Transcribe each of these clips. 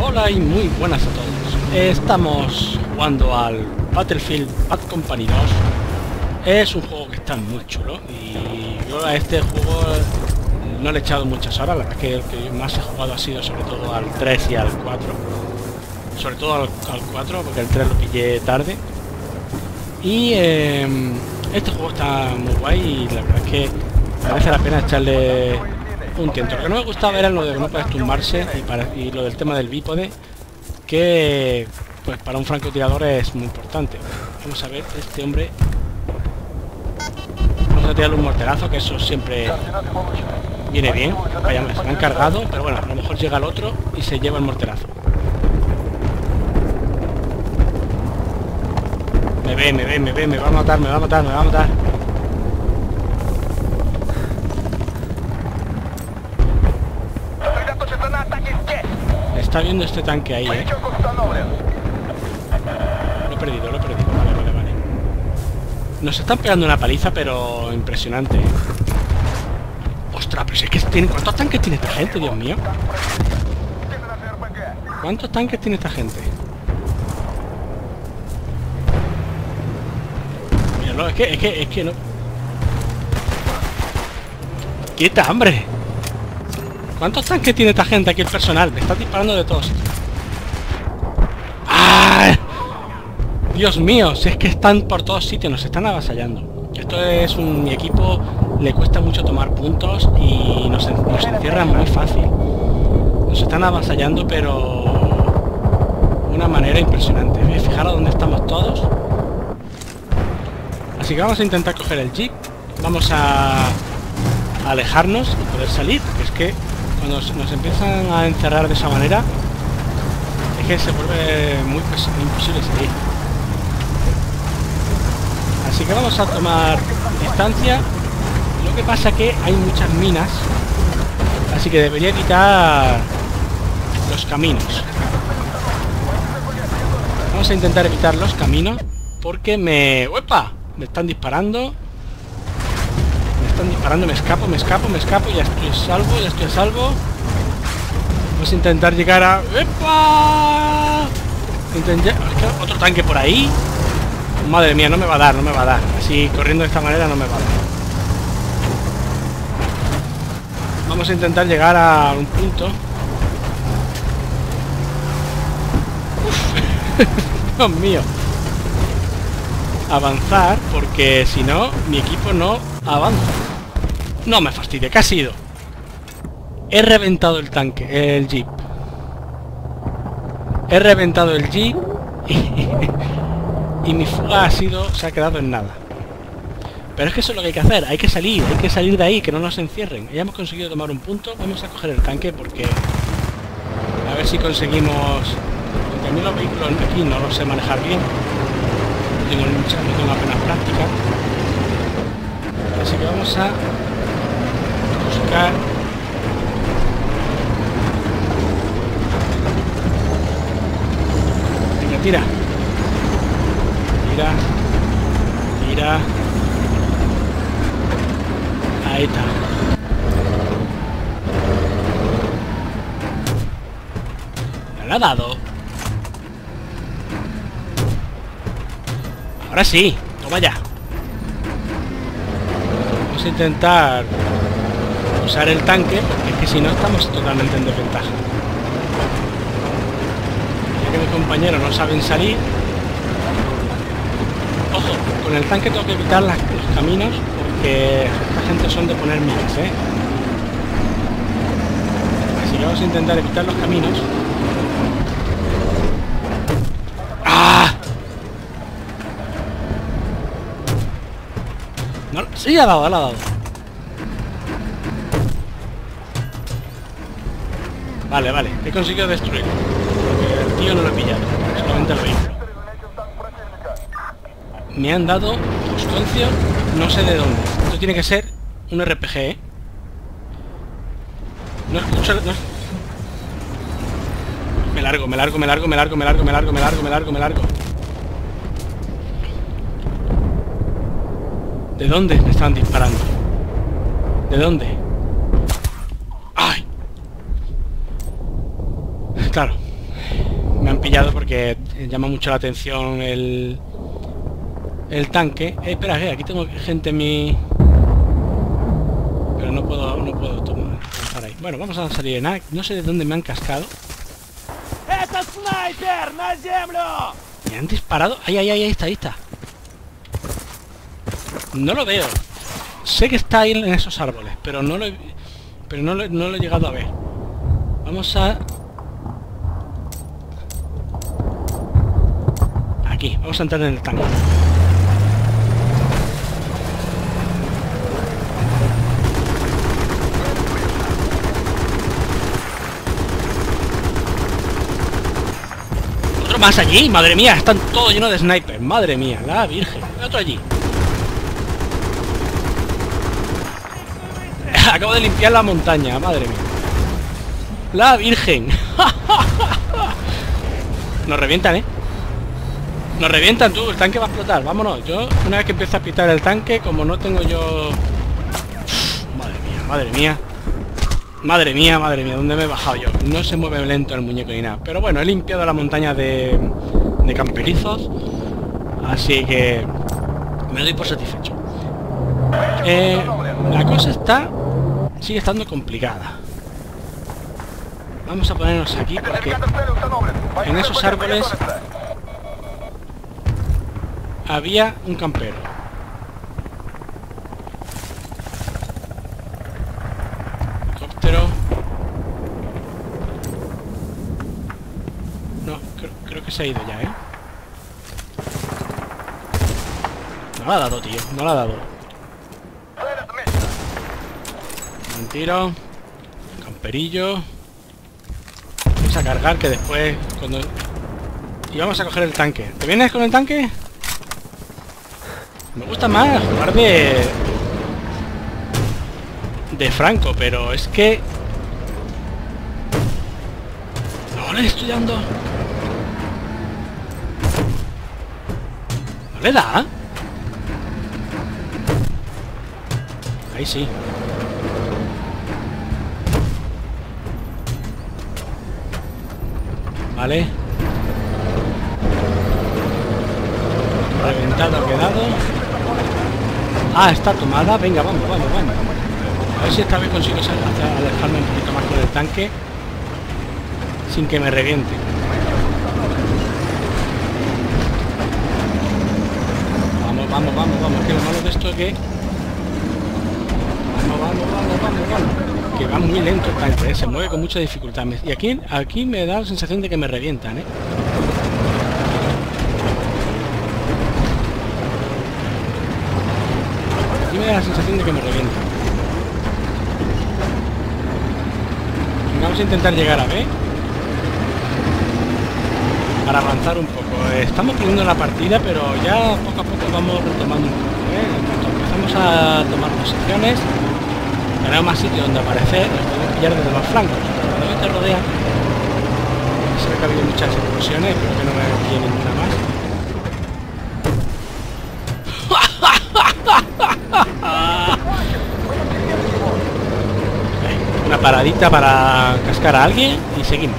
Hola y muy buenas a todos. Estamos jugando al Battlefield Bad Company 2. Es un juego que está muy chulo y yo a este juego no le he echado muchas horas. La verdad es que el que más he jugado ha sido sobre todo al 3 y al 4. Sobre todo al 4 porque el 3 lo pillé tarde. Y este juego está muy guay y la verdad es que merece la pena echarle un tiento. Lo que no me gustaba era lo de que no puedes tumbarse y lo del tema del bípode, que pues para un francotirador es muy importante. Vamos a ver, este hombre, vamos a tirarle un morterazo, que eso siempre viene bien. Vaya, se me han cargado, pero bueno, a lo mejor llega el otro y se lleva el morterazo. Me ve, me va a matar, me va a matar, me va a matar. Está viendo este tanque ahí, Lo he perdido, Vale. Nos están pegando una paliza, pero impresionante. Ostras, pero si es que tiene... ¿Cuántos tanques tiene esta gente, Dios mío? ¿Cuántos tanques tiene esta gente? Míralo, es que no... ¡Quieta, hombre! ¿Cuántos tanques tiene esta gente aquí, el personal? Me está disparando de todos. ¡Ah! Dios mío, si es que están por todos sitios, nos están avasallando. Esto es mi equipo, le cuesta mucho tomar puntos y nos encierran muy fácil. Nos están avasallando, pero de una manera impresionante. Fijaros dónde estamos todos. Así que vamos a intentar coger el jeep. Vamos a alejarnos y poder salir, porque es que cuando nos empiezan a encerrar de esa manera es que se vuelve muy imposible salir. Así que vamos a tomar distancia. Lo que pasa que hay muchas minas, así que debería evitar los caminos. Vamos a intentar evitar los caminos porque ¡Uepa! Me están disparando. Me escapo, ya estoy a salvo. Vamos a intentar llegar a... ¡Epa! Otro tanque por ahí. Madre mía, no me va a dar. Así, corriendo de esta manera no me va a dar. Vamos a intentar llegar a un punto. Uf. Dios mío. Avanzar, porque si no, mi equipo no avanza. No me fastidie, ¿qué ha sido? He reventado el tanque, el jeep. He reventado el jeep y mi fuga se ha quedado en nada. Pero es que eso es lo que hay que hacer, hay que salir de ahí, que no nos encierren. Ya hemos conseguido tomar un punto, vamos a coger el tanque porque... A ver si conseguimos... Porque a mí los vehículos aquí no los sé manejar bien. No tengo apenas práctica. Así que vamos a buscar. Venga, tira. Ahí está. Me lo ha dado. Ahora sí, toma ya. Vamos a intentar usar el tanque, porque es que si no estamos totalmente en desventaja. Ya que mis compañeros no saben salir. Ojo, con el tanque tengo que evitar los caminos, porque esta gente son de poner minas, Así que vamos a intentar evitar los caminos. No, sí, ha dado. Vale, he conseguido destruirlo. Porque el tío no lo he pillado, solamente el vehículo. Me han dado Austoncio, no sé de dónde. Esto tiene que ser un RPG, No escucho... No... Me largo. ¿De dónde me estaban disparando? ¿De dónde? ¡Ay! Claro, Me han pillado porque llama mucho la atención el tanque. Espera, aquí tengo gente en mi... Pero no puedo tomar ahí. Bueno, vamos a salir en A. No sé de dónde me han cascado. ¡Это снайпер! На землю! Me han disparado. Ahí está. No lo veo. Sé que está ahí en esos árboles, pero no lo he llegado a ver. Vamos a... Aquí, vamos a entrar en el tanque. Otro más allí, madre mía, están todos llenos de snipers. Madre mía, la virgen. Otro allí. Acabo de limpiar la montaña, madre mía. La virgen. Nos revientan, ¿eh? Nos revientan, tú, el tanque va a explotar. Vámonos, yo una vez que empieza a pitar el tanque, como no tengo yo... Madre mía, ¿dónde me he bajado yo? No se mueve lento el muñeco ni nada. Pero bueno, he limpiado la montaña de camperizos. Así que me doy por satisfecho. La cosa sigue estando complicada. Vamos a ponernos aquí porque en esos árboles había un campero. Helicóptero. No, creo que se ha ido ya, ¿eh? No la ha dado, tío. No la ha dado. Un tiro. Camperillo. Vamos a cargar que después cuando... Y vamos a coger el tanque. ¿Te vienes con el tanque? Me gusta más jugar de Franco, pero es que... No le estoy dando. ¿No le da? Ahí sí. Vale. Reventado ha quedado. Ah, está tomada. Venga, vamos. A ver si esta vez consigo alejarme un poquito más con el tanque sin que me reviente. Vamos. Que lo malo de esto es que... Vamos. Que va muy lento el tanque, ¿eh? Se mueve con mucha dificultad. Y aquí me da la sensación de que me revientan, ¿eh? Aquí me da la sensación de que me revientan. Vamos a intentar llegar a B para avanzar un poco. Estamos perdiendo la partida, pero ya poco a poco vamos retomando un poco, ¿eh? En cuanto empezamos a tomar posiciones, tenemos más sitios donde aparecer, nos podemos pillar desde los flancos. Cuando te rodean, se ve que ha habido muchas explosiones, espero que no me pille ninguna más. Una paradita para cascar a alguien y seguimos.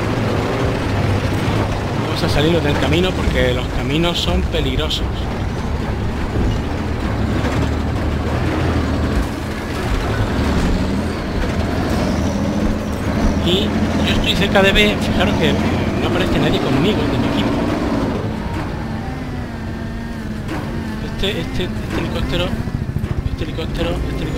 Vamos a salirnos del camino porque los caminos son peligrosos. Y yo estoy cerca de B, fijaros que no aparece nadie conmigo de mi equipo. Este helicóptero.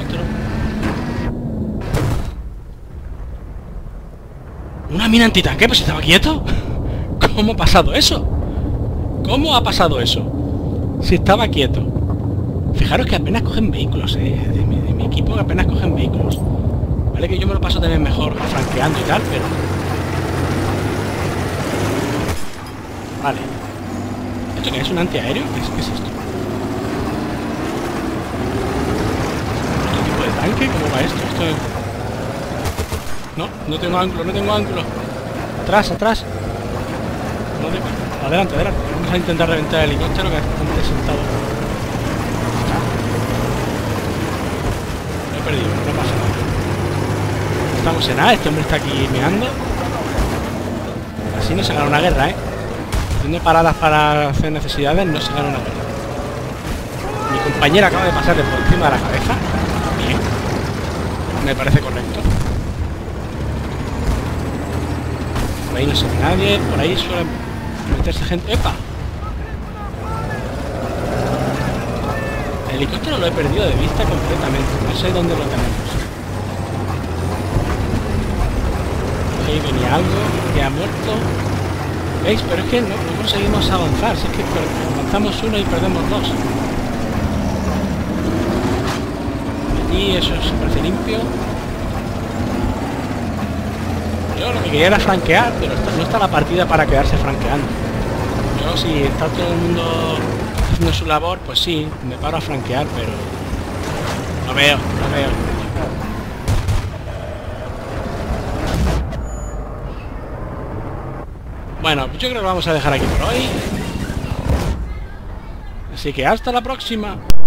¿Una mina antitanque? ¿Pues estaba quieto? ¿Cómo ha pasado eso? ¿Cómo ha pasado eso? Si estaba quieto. Fijaros que apenas cogen vehículos, de mi equipo que apenas cogen vehículos. Vale que yo me lo paso también mejor franqueando y tal, pero... Vale. ¿Esto qué es? ¿Un antiaéreo? ¿Qué es esto? ¿Otro tipo de tanque? ¿Cómo va esto? Esto es... No tengo ángulo. Atrás. Adelante. Vamos a intentar reventar el helicóptero que está bastante sentado. Lo he perdido, no pasa nada. Estamos en A, este hombre está aquí meando. Así no se gana una guerra, ¿eh? Haciendo paradas para hacer necesidades no se gana una guerra. Mi compañera acaba de pasarle por encima de la cabeza. Bien. Me parece correcto. Por ahí no se ve nadie. Por ahí suele meterse gente. ¡Epa! El helicóptero lo he perdido de vista completamente. No sé dónde lo tenemos. Ahí venía algo. Ya ha muerto. ¿Veis? Pero es que no conseguimos avanzar. Si es que avanzamos uno y perdemos dos. Allí eso parece limpio. Yo lo que quería era franquear, pero no está la partida para quedarse franqueando. Yo si está todo el mundo haciendo su labor, pues sí, me paro a franquear, pero no veo. Bueno, pues yo creo que lo vamos a dejar aquí por hoy. Así que hasta la próxima.